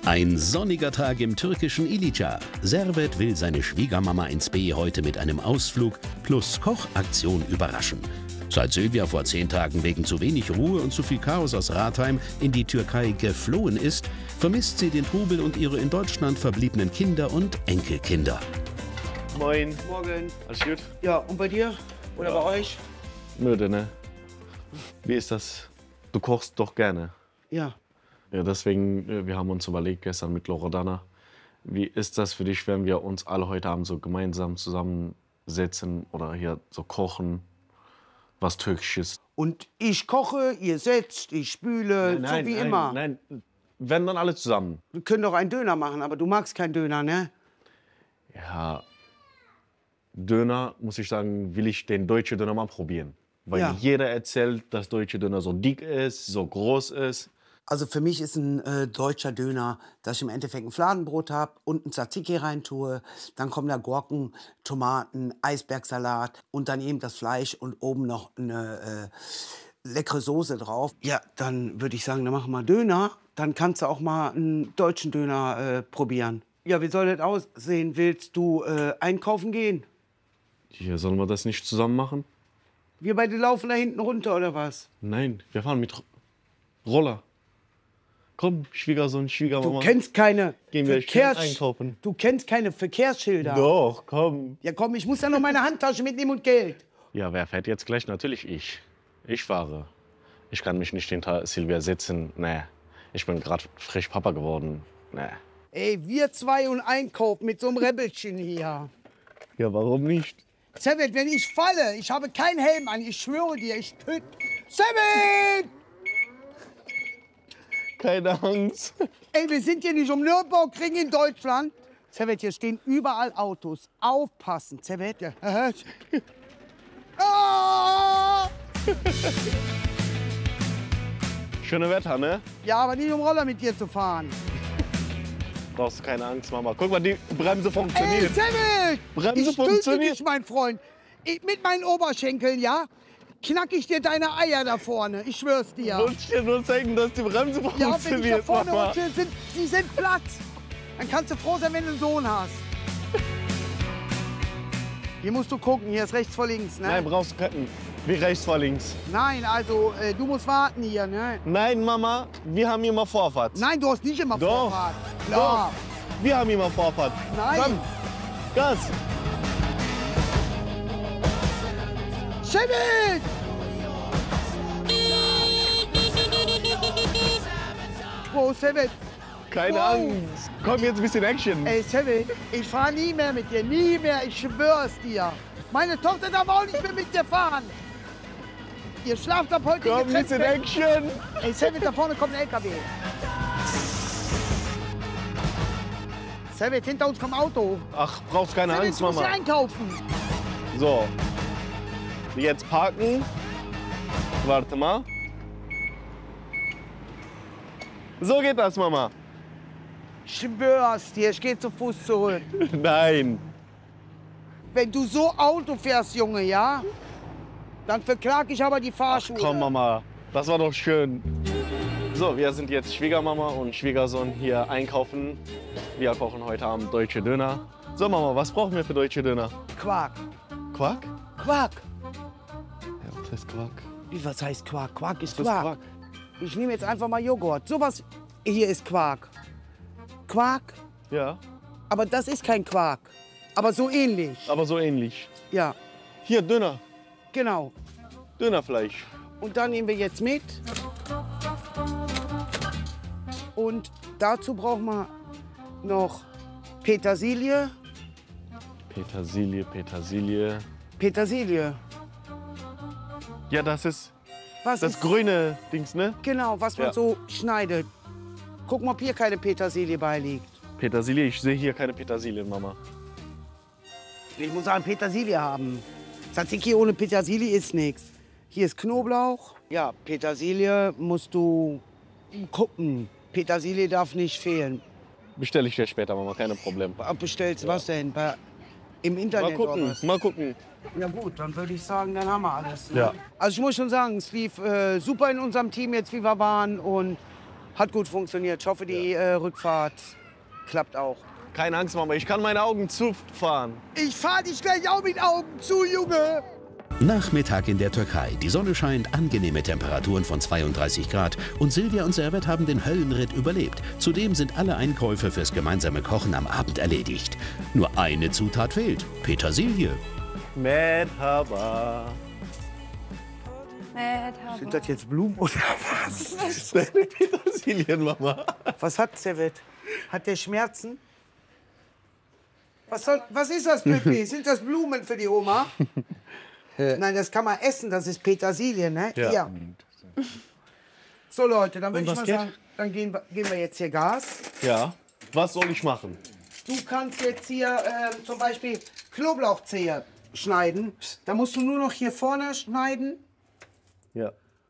Ein sonniger Tag im türkischen Ilicza. Servet will seine Schwiegermama ins B heute mit einem Ausflug plus Kochaktion überraschen. Seit Sylvia vor 10 Tagen wegen zu wenig Ruhe und zu viel Chaos aus Ratheim in die Türkei geflohen ist, vermisst sie den Trubel und ihre in Deutschland verbliebenen Kinder und Enkelkinder. Moin. Morgen. Alles gut? Ja, und bei dir? Oder bei euch? Müde, ne? Wie ist das? Du kochst doch gerne. Ja. Ja, deswegen, wir haben uns überlegt gestern mit Loredana, wie ist das für dich, wenn wir uns alle heute Abend so gemeinsam zusammensetzen oder hier so kochen, was Türkisches? Und ich koche, ihr setzt, ich spüle, so wie immer. Nein, wenn dann alle zusammen. Wir können doch einen Döner machen, aber du magst keinen Döner, ne? Ja, Döner, muss ich sagen, will ich den deutschen Döner mal probieren. Weil Ja. jeder erzählt, dass deutsche Döner so dick ist, so groß ist. Also für mich ist ein deutscher Döner, dass ich im Endeffekt ein Fladenbrot habe und ein Tzatziki reintue. Dann kommen da Gurken, Tomaten, Eisbergsalat und dann eben das Fleisch und oben noch eine leckere Soße drauf. Ja, dann würde ich sagen, dann machen wir Döner. Dann kannst du auch mal einen deutschen Döner probieren. Ja, wie soll das aussehen? Willst du einkaufen gehen? Hier, sollen wir das nicht zusammen machen? Wir beide laufen da hinten runter, oder was? Nein, wir fahren mit Roller. Komm, Schwiegersohn, Schwiegermama. Du kennst keine Gehen wir schnell einkaufen. Du kennst keine Verkehrsschilder. Doch, komm. Ja komm, ich muss ja noch meine Handtasche mitnehmen und Geld. Ja, wer fährt jetzt gleich? Natürlich ich. Ich fahre. Ich kann mich nicht hinter Silvia setzen. Nee, ich bin gerade frisch Papa geworden. Nee. Ey, wir zwei und einkaufen mit so einem Rebelchen hier. Ja, warum nicht? Servet, wenn ich falle, ich habe keinen Helm an, ich schwöre dir, ich töte... Servet! Keine Angst. Ey, wir sind hier nicht um Nürburgring in Deutschland. Servet, hier stehen überall Autos. Aufpassen, Servet. Ja. Ah! Schöne Wetter, ne? Ja, aber nicht um Roller mit dir zu fahren. Brauchst du keine Angst, Mama. Guck mal, die Bremse Ey, funktioniert. Servet! Bremse Ich töte funktioniert. dich, mein Freund. Mit meinen Oberschenkeln, ja? Knack ich dir deine Eier da vorne. Ich schwör's dir. Wollte ich dir nur zeigen, dass die Bremse Ja, wenn ich da funktioniert, vorne Mama. rutsche, sie sind platt. Dann kannst du froh sein, wenn du einen Sohn hast. Hier musst du gucken, hier ist rechts vor links, ne? Nein, brauchst du keinen. Wie rechts vor links. Nein, also du musst warten hier, ne? Nein, Mama, wir haben immer Vorfahrt. Nein, du hast nicht immer Doch. Vorfahrt. Klar. Wir haben immer Vorfahrt. Nein. Komm, Gas. Schemmel! Oh, Sevit. Keine Wow. Angst. Komm, jetzt ein bisschen Action. Ey, Sevit, ich fahr nie mehr mit dir, nie mehr, ich schwör's dir. Meine Tochter darf auch nicht mehr mit dir fahren. Ihr schlaft ab heute Komm, ein getrennt bisschen weg. Action. Ey, Sevit, da vorne kommt ein LKW. Sevit, hinter uns kommt ein Auto. Ach, brauchst keine Sevit, Angst, du musst hier Mama. einkaufen. So. Jetzt parken. Warte mal. So geht das, Mama. Schwör's dir, ich geh zu Fuß zurück. Nein. Wenn du so Auto fährst, Junge, ja? Dann verklag ich aber die Fahrschule. Komm, Mama. Das war doch schön. So, wir sind jetzt Schwiegermama und Schwiegersohn hier einkaufen. Wir kochen heute Abend deutsche Döner. So, Mama, was brauchen wir für deutsche Döner? Quark. Quark? Quark. Ja, was heißt Quark? Wie, was heißt Quark? Quark ist Was ist Quark. Quark? Ich nehme jetzt einfach mal Joghurt. Sowas hier ist Quark. Quark? Ja, Aber das ist kein Quark. Aber so ähnlich. aber so ähnlich. Ja, Hier, Döner. genau. Dönerfleisch. Und dann nehmen wir jetzt mit. Und dazu brauchen wir noch Petersilie. Petersilie, Petersilie. Petersilie. Ja, das ist Was das ist grüne Dings, ne? Genau, was man Ja. so schneidet. Guck mal, ob hier keine Petersilie beiliegt. Petersilie, ich sehe hier keine Petersilie, Mama. Ich muss sagen, Petersilie haben. Tzatziki ohne Petersilie ist nichts. Hier ist Knoblauch. Ja, Petersilie musst du gucken. Petersilie darf nicht fehlen. Bestelle ich dir später, Mama, keine Problem. Bestellst was denn? Im Mal Internet oder gucken, was? mal gucken. Ja gut, dann würde ich sagen, dann haben wir alles. Ne? Ja. Also ich muss schon sagen, es lief super in unserem Team jetzt, wie wir waren. Und Hat gut funktioniert. Ich hoffe, die Rückfahrt klappt auch. Keine Angst, Mama, ich kann meine Augen zufahren. Ich fahr dich gleich auch mit Augen zu, Junge. Nachmittag in der Türkei. Die Sonne scheint, angenehme Temperaturen von 32 Grad. Und Silvia und Servet haben den Höllenritt überlebt. Zudem sind alle Einkäufe fürs gemeinsame Kochen am Abend erledigt. Nur eine Zutat fehlt: Petersilie. Merhaba. Sind das jetzt Blumen oder was? Das ist deine Petersilien, Mama. Was hat Servet? Hat der Schmerzen? Was ist das, Pippi? Sind das Blumen für die Oma? Nein, das kann man essen, das ist Petersilie, ne? Ja. Ja. So, Leute, dann würde ich was mal geht? sagen, dann geben wir jetzt hier Gas. Ja, was soll ich machen? Du kannst jetzt hier zum Beispiel Knoblauchzehe schneiden. Da musst du nur noch hier vorne schneiden Ja.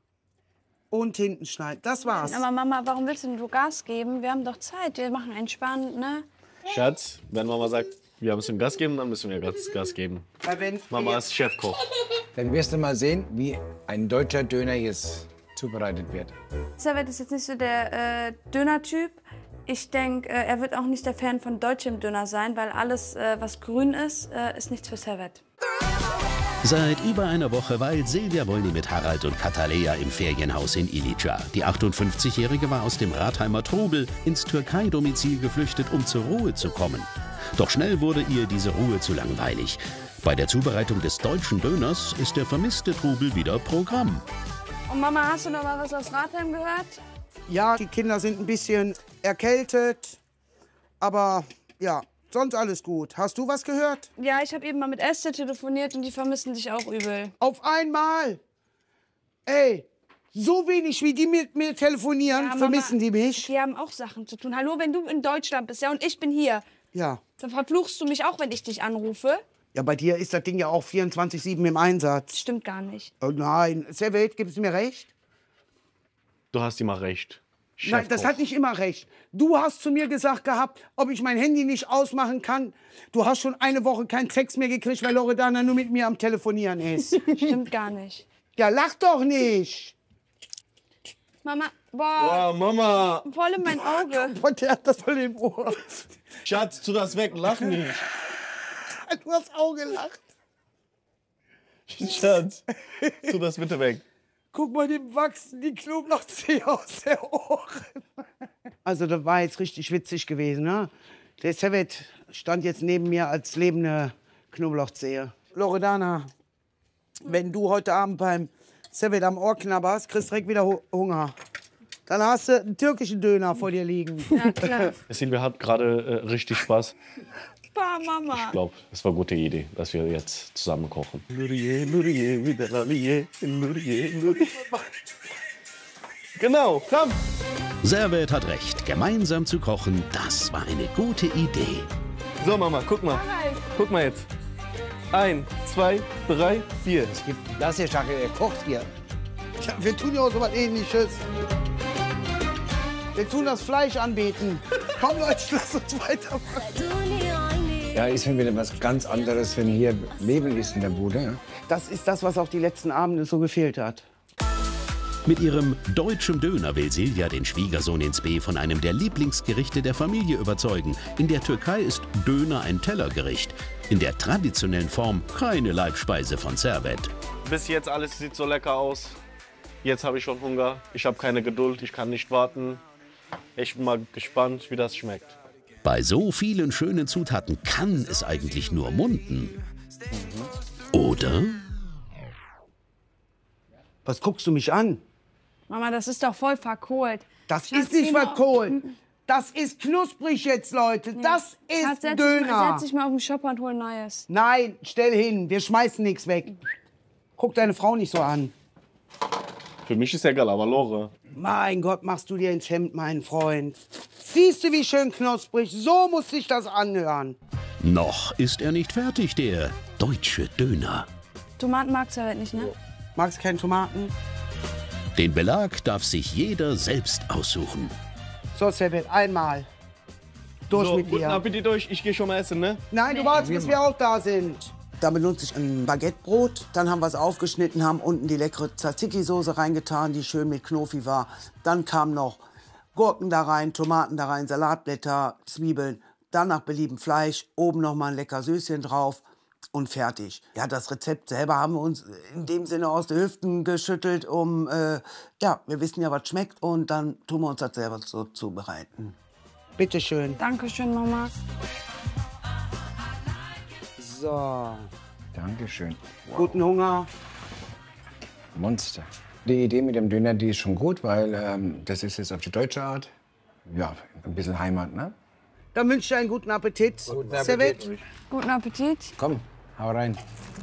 und hinten schneiden. Das war's. Aber Mama, warum willst du denn so Gas geben? Wir haben doch Zeit, wir machen entspannt, ne? Schatz, wenn Mama sagt, wir müssen Gas geben, dann müssen wir Gas geben. Weil wenn Mama ist Chefkoch. Dann wirst du mal sehen, wie ein deutscher Döner jetzt zubereitet wird. Servet ist jetzt nicht so der Döner-Typ. Ich denke, er wird auch nicht der Fan von deutschem Döner sein, weil alles, was grün ist nichts für Servet. Seit über einer Woche weilt Silvia Wolny mit Harald und Katalea im Ferienhaus in Ilica. Die 58-Jährige war aus dem Rathheimer Trubel ins Türkei-Domizil geflüchtet, um zur Ruhe zu kommen. Doch schnell wurde ihr diese Ruhe zu langweilig. Bei der Zubereitung des deutschen Döners ist der vermisste Trubel wieder Programm. Und Mama, hast du noch mal was aus Rathheim gehört? Ja, die Kinder sind ein bisschen erkältet, aber ja, sonst alles gut. Hast du was gehört? Ja, ich habe eben mal mit Esther telefoniert und die vermissen dich auch übel. Auf einmal! Ey, so wenig wie die mit mir telefonieren, Ja, Mama, vermissen die mich. Die haben auch Sachen zu tun. Hallo, wenn du in Deutschland bist, ja, und ich bin hier, Ja. dann verfluchst du mich auch, wenn ich dich anrufe. Ja, bei dir ist das Ding ja auch 24/7 im Einsatz. Stimmt gar nicht. Oh nein, Servet, gibst du mir recht? Du hast immer recht. Nein, das hat nicht immer recht. Du hast zu mir gesagt gehabt, ob ich mein Handy nicht ausmachen kann. Du hast schon eine Woche keinen Sex mehr gekriegt, weil Loredana nur mit mir am Telefonieren ist. Stimmt gar nicht. Ja, lach doch nicht. Mama, boah, Oh, Mama. voll in mein Auge. Und der hat das voll im Ohr. Schatz, tu das weg, lach nicht. Du hast auch gelacht. Schatz, tu das bitte weg. Guck mal, dem wachsen die Knoblauchzehe aus den Ohren. Also das war jetzt richtig witzig gewesen, ne? Der Servet stand jetzt neben mir als lebende Knoblauchzehe. Loredana, wenn du heute Abend beim Servet am Ohr knabberst, kriegst du direkt wieder Hunger. Dann hast du einen türkischen Döner vor dir liegen. Ja, klar. Silvia hat gerade richtig Spaß. Boah, Mama. Ich glaube, es war eine gute Idee, dass wir jetzt zusammen kochen. Genau, komm. Servet hat recht. Gemeinsam zu kochen, das war eine gute Idee. So, Mama, guck mal. Guck mal jetzt. 1, 2, 3, 4. Das hier, Schacke, der kocht hier. Ja, wir tun ja auch so was Ähnliches. Wir tun das Fleisch anbeten. Komm Leute, lass uns weitermachen. Ja, ist schon wieder was ganz anderes, wenn hier Leben ist in der Bude. Ja? Das ist das, was auch die letzten Abende so gefehlt hat. Mit ihrem deutschen Döner will Silvia den Schwiegersohn ins B von einem der Lieblingsgerichte der Familie überzeugen. In der Türkei ist Döner ein Tellergericht. In der traditionellen Form keine Leibspeise von Servet. Bis jetzt alles sieht so lecker aus. Jetzt habe ich schon Hunger. Ich habe keine Geduld, ich kann nicht warten. Ich bin mal gespannt, wie das schmeckt. Bei so vielen schönen Zutaten kann es eigentlich nur munden. Oder? Was guckst du mich an? Mama, das ist doch voll verkohlt. Das Schatz, ist nicht geh mal verkohlt. Das ist knusprig jetzt, Leute. Das ist Schatz, Döner. Setz dich mal auf den Shopper und hol Neues. Nein, stell hin. Wir schmeißen nichts weg. Guck deine Frau nicht so an. Für mich ist egal, aber Lore. Mein Gott, machst du dir ins Hemd, mein Freund. Siehst du, wie schön knusprig? So muss sich das anhören. Noch ist er nicht fertig, der deutsche Döner. Tomaten magst du halt nicht, ne? Magst du keine Tomaten? Den Belag darf sich jeder selbst aussuchen. So, Servet, einmal. Durch So, mit guten dir. Appetit euch. Ich gehe schon mal essen, ne? Nein, du wartest, bis wir auch da sind. Da benutze ich ein Baguettebrot. Dann haben wir es aufgeschnitten, haben unten die leckere Tzatziki-Soße reingetan, die schön mit Knofi war. Dann kam noch Gurken da rein, Tomaten da rein, Salatblätter, Zwiebeln, dann nach Belieben Fleisch, oben noch mal ein lecker Süßchen drauf und fertig. Ja, das Rezept selber haben wir uns in dem Sinne aus den Hüften geschüttelt, ja, wir wissen ja, was schmeckt und dann tun wir uns das selber so zubereiten. Bitte schön. Dankeschön, Mama. So, Dankeschön. guten Hunger. Monster. Die Idee mit dem Döner, die ist schon gut, weil das ist jetzt auf die deutsche Art. Ja, ein bisschen Heimat, ne? Dann wünsche ich dir einen guten Appetit. Servet. Guten Appetit. Komm, hau rein.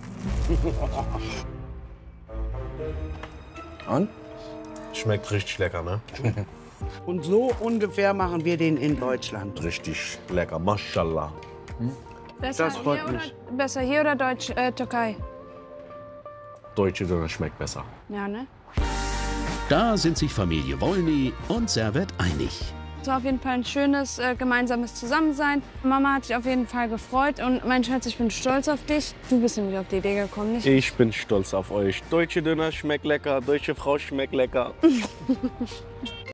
Und? Schmeckt richtig lecker, ne? Und so ungefähr machen wir den in Deutschland. Richtig lecker, Mashallah. Besser freut hier mich. Oder, besser hier oder Türkei? Deutsche Döner schmeckt besser. Ja, ne? Da sind sich Familie Wolny und Servet einig. Es war auf jeden Fall ein schönes gemeinsames Zusammensein. Mama hat sich auf jeden Fall gefreut und mein Schatz, ich bin stolz auf dich. Du bist nämlich auf die Idee gekommen, nicht? Ich bin stolz auf euch. Deutsche Döner schmeckt lecker, deutsche Frau schmeckt lecker.